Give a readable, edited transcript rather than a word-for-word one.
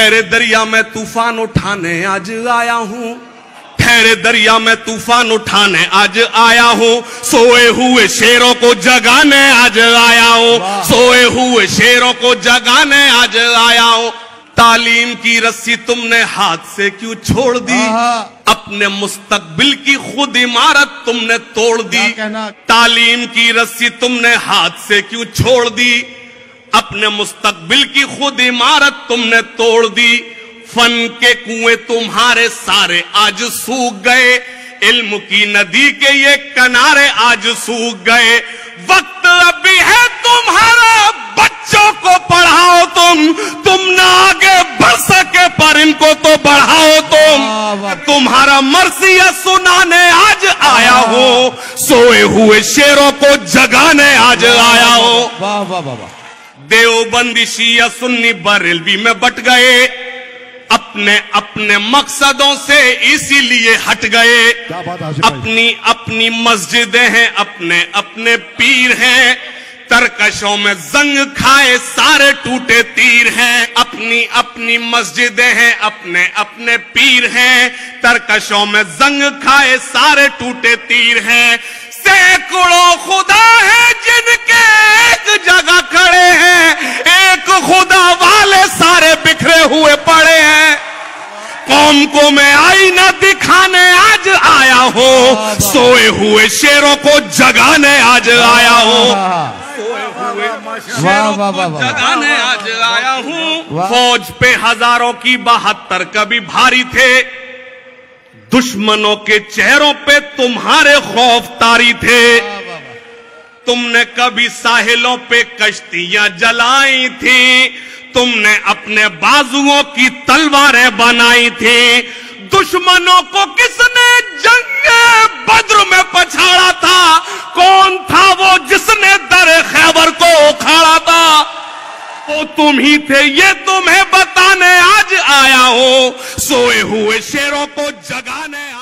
ठहरे दरिया में तूफान उठाने आज आया हूं, ठहरे दरिया में तूफान उठाने आज आया हूं, सोए हुए शेरों को जगाने आज आया हूं, सोए हुए शेरों को जगाने आज आया हूं। तालीम की रस्सी तुमने हाथ से क्यों छोड़ दी, अपने मुस्तकबिल की खुद इमारत तुमने तोड़ दी। तालीम की रस्सी तुमने हाथ से क्यों छोड़ दी, अपने मुस्तकबिल की खुद इमारत तुमने तोड़ दी। फन के कुएं तुम्हारे सारे आज सूख गए, इल्म की नदी के ये किनारे आज सूख गए। वक्त अभी है तुम्हारा, बच्चों को पढ़ाओ तुम ना आगे बढ़ सके पर इनको तो बढ़ाओ तुम। तुम्हारा मर्सिया सुनाने आज आया हो, सोए हुए शेरों को जगाने आज आया हो। वाह वाह वाह। देवबंदी शिया सुन्नी बरेलवी में बट गए, अपने अपने मकसदों से इसीलिए हट गए। अपनी अपनी मस्जिदें हैं, अपने अपने पीर हैं, तरकशों में जंग खाए सारे टूटे तीर हैं। अपनी अपनी मस्जिदें हैं, अपने अपने पीर हैं, तरकशों में जंग खाए सारे टूटे तीर हैं। सैकड़ों खुदा हैं जिनके एक जगह खड़े हैं, एक खुदा वाले सारे बिखरे हुए पड़े हैं। कौम को मैं आईना दिखाने आज आया हूं, सोए हुए शेरों को जगाने आज आया हूं, सोए हुए शेरों को जगाने आज आया हूं। फौज पे हजारों की 72 कभी भारी थे, दुश्मनों के चेहरों पे तुम्हारे खौफ तारी थे। तुमने कभी साहिलों पे कश्तियां जलाई थी, तुमने अपने बाजुओं की तलवारें बनाई थी। दुश्मनों को किसने जंग बद्र में पछाड़ा था, कौन था वो जिसने दर खैबर को उखाड़ा था, वो तुम ही थे ये तुम्हें बताने आज आया हूं, सोए हुए शेरों को जगाने